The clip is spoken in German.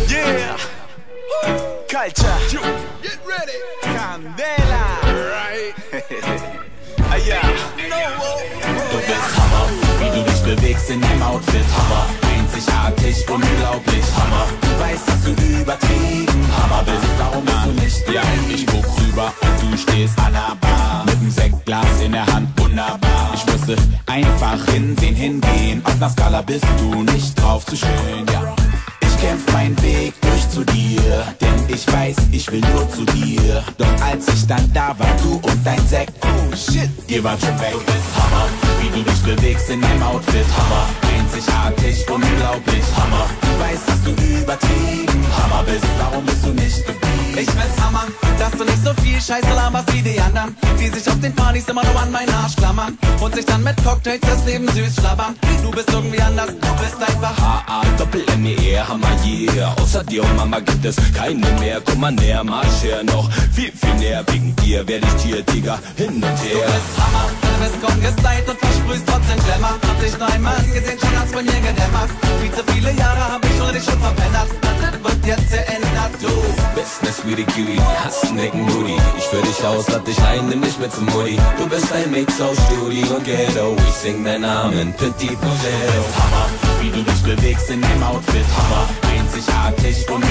Yeah. Culture. Get ready. Candela. Right. Ja. Du bist Hammer, wie du dich bewegst in deinem Outfit. Hammer, einzigartig, unglaublich. Hammer, du weißt, dass du übertrieben Hammer bist. Warum bist du nicht geblieben? Ja, ich guck rüber und du stehst an der Bar mit dem Sektglas in der Hand, wunderbar. Ich musste einfach hinsehen, hingehen. Auf einer Skala bist du nicht drauf zu schön, ja. Ich kämpf meinen Weg durch zu dir, denn ich weiß, ich will nur zu dir. Doch als ich dann da war, du und dein Sekt, oh shit, ihr wart schon weg. Du bist Hammer, wie du dich bewegst in deinem Outfit. Hammer, einzigartig, unglaublich. Hammer, du weißt, dass du übertrieben Hammer bist. Warum bist du nicht geblieben? Ich find's Hammer, dass du nicht so viel Scheiße laberst wie die anderen, die sich auf den Partys immer nur an meinen Arsch klammern und sich dann mit Cocktails das Leben süß schlabbern. Du bist irgendwie anders, du bist einfach H-A-Doppel-M-E-R, Hammer, yeah. Außer dir und Mama gibt es keine mehr. Komm mal näher, marsch her noch viel, viel näher. Wegen dir werd ich dir, Digga, hin und her. Du bist Hammer, du bist kaum gestylt und versprühst trotzdem Glamour. Hab dich nur einmal gesehen, schon hat's bei mir gedämmert. Viel zu viele Jahre hab ich dich schon verpennt. Das wird jetzt geändert, du bist ne sweetie Cutie, hast einen dicken Booty. Ich führ dich aus, lad dich ein, nimm dich mit zum Mutti. Du bist ein Mix aus Studi und Ghetto. Ich sing deinen Namen, Petit Potato. Hammer, wie du dich bewegst in deinem Outfit. Hammer, einzigartig und